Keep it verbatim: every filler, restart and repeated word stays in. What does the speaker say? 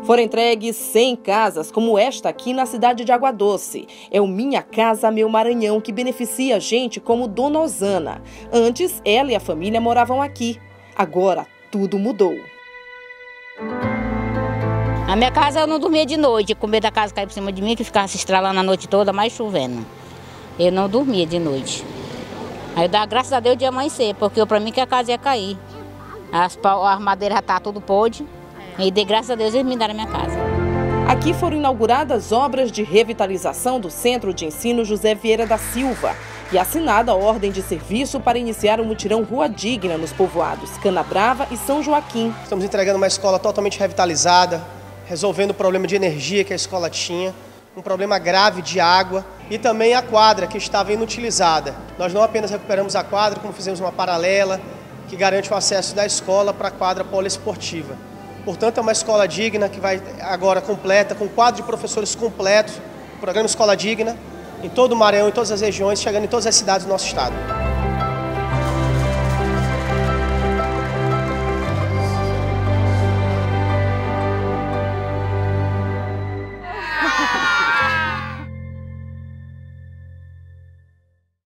Foram entregues cem casas como esta aqui na cidade de Água Doce. É o Minha Casa Meu Maranhão, que beneficia a gente como Dona Osana. Antes, ela e a família moravam aqui. Agora, tudo mudou. A minha casa eu não dormia de noite, com medo da casa cair por cima de mim, que ficava se estralando a noite toda, mais chovendo. Eu não dormia de noite. Aí eu dava graças a Deus de amanhecer, porque para mim que a casa ia cair. As, as madeiras já estavam tudo podre, e de graças a Deus eles me deram a minha casa. Aqui foram inauguradas obras de revitalização do Centro de Ensino José Vieira da Silva e assinada a ordem de serviço para iniciar o mutirão Rua Digna nos povoados Canabrava e São Joaquim. Estamos entregando uma escola totalmente revitalizada, resolvendo o problema de energia que a escola tinha, um problema grave de água e também a quadra que estava inutilizada. Nós não apenas recuperamos a quadra, como fizemos uma paralela que garante o acesso da escola para a quadra poliesportiva. Portanto, é uma escola digna que vai agora completa, com quadro de professores completos, o programa Escola Digna, em todo o Maranhão, em todas as regiões, chegando em todas as cidades do nosso estado.